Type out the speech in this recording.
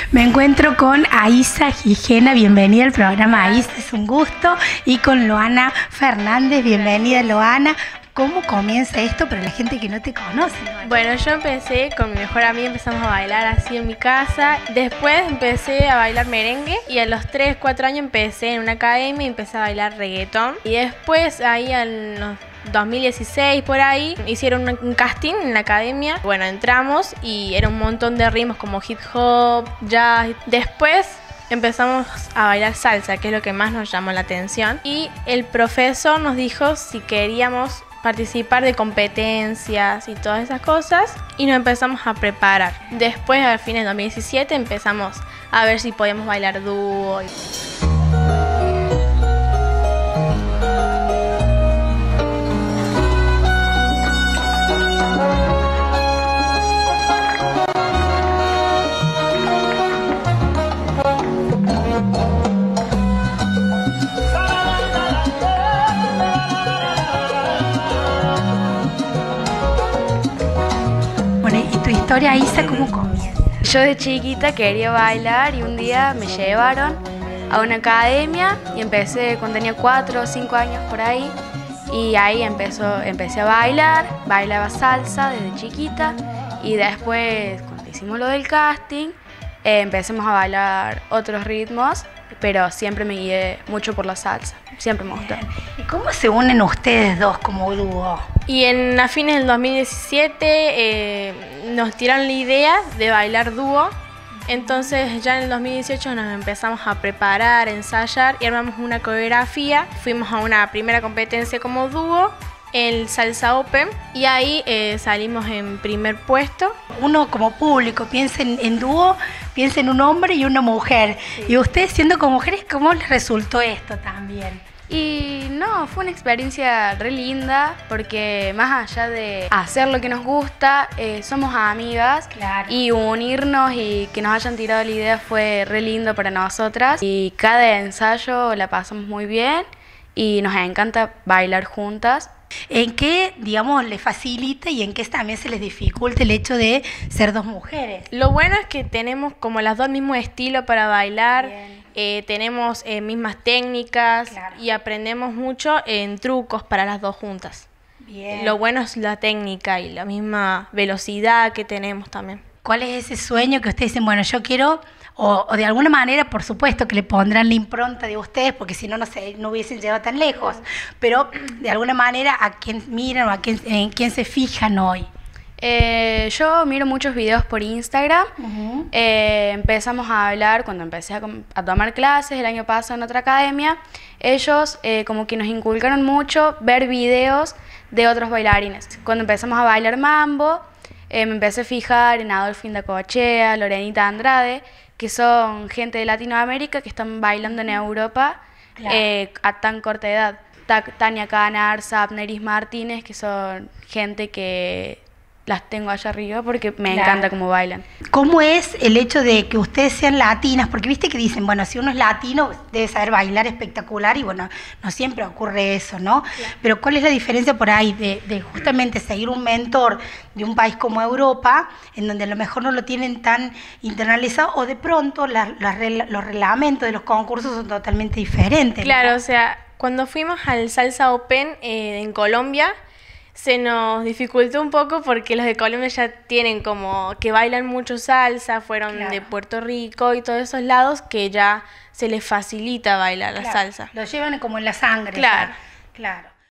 Me encuentro con Aisa Gijena, bienvenida al programa Aisa, es un gusto, y con Loana Fernández, bienvenida Loana. ¿Cómo comienza esto para la gente que no te conoce, Loana? Bueno, yo empecé con mi mejor amiga, empezamos a bailar así en mi casa. Después empecé a bailar merengue y a los 3, 4 años empecé en una academia y empecé a bailar reggaetón. Y después ahí en los 2016 por ahí hicieron un casting en la academia. Bueno, entramos y era un montón de ritmos como hip hop, jazz. Después empezamos a bailar salsa, que es lo que más nos llamó la atención. Y el profesor nos dijo si queríamos participar de competencias y todas esas cosas, y nos empezamos a preparar. Después, a fines de 2017, empezamos a ver si podíamos bailar dúo. ¿Tu historia, Aisa, cómo comienza? Yo de chiquita quería bailar y un día me llevaron a una academia y empecé cuando tenía 4 o 5 años por ahí, y ahí empecé a bailar, bailaba salsa desde chiquita, y después cuando hicimos lo del casting empezamos a bailar otros ritmos, pero siempre me guié mucho por la salsa, siempre me gustó. ¿Y cómo se unen ustedes dos como dúo? Y a fines del 2017 nos tiraron la idea de bailar dúo. Entonces ya en el 2018 nos empezamos a preparar, ensayar y armamos una coreografía. Fuimos a una primera competencia como dúo, el Salsa Open, y ahí salimos en primer puesto. Uno como público piensa en dúo, piensa en un hombre y una mujer. Sí. Y ustedes siendo como mujeres, ¿cómo les resultó esto también? Y no, fue una experiencia re linda, porque más allá de hacer lo que nos gusta, somos amigas. Claro. Y unirnos y que nos hayan tirado la idea fue re lindo para nosotras, y cada ensayo la pasamos muy bien y nos encanta bailar juntas. ¿En qué, digamos, les facilita y en qué también se les dificulta el hecho de ser dos mujeres? Lo bueno es que tenemos como las dos el mismo estilo para bailar, tenemos mismas técnicas. Claro. Y aprendemos mucho en trucos para las dos juntas. Bien. Lo bueno es la técnica y la misma velocidad que tenemos también. ¿Cuál es ese sueño que ustedes dicen, bueno, yo quiero, o de alguna manera, por supuesto, que le pondrán la impronta de ustedes, porque si no, no hubiesen llegado tan lejos, pero de alguna manera, ¿a quién miran o en quién se fijan hoy? Yo miro muchos videos por Instagram. Empezamos a hablar cuando empecé a tomar clases el año pasado en otra academia. Ellos como que nos inculcaron mucho ver videos de otros bailarines. Cuando empezamos a bailar mambo, me empecé a fijar en Adolfín da Coachea, Lorenita Andrade, que son gente de Latinoamérica que están bailando en Europa. Claro. A tan corta edad. Tania Canar, Sapneris Martínez, que son gente que las tengo allá arriba porque me encanta cómo bailan. ¿Cómo es el hecho de que ustedes sean latinas? Porque viste que dicen, bueno, si uno es latino debe saber bailar espectacular, y bueno, no siempre ocurre eso, ¿no? Claro. Pero ¿cuál es la diferencia por ahí de justamente seguir un mentor de un país como Europa, en donde a lo mejor no lo tienen tan internalizado, o de pronto los reglamentos de los concursos son totalmente diferentes? Claro, ¿no? O sea, cuando fuimos al Salsa Open en Colombia, se nos dificultó un poco porque los de Colombia ya tienen como que bailan mucho salsa, fueron de Puerto Rico y todos esos lados, que ya se les facilita bailar la salsa. Lo llevan como en la sangre. Claro. Claro.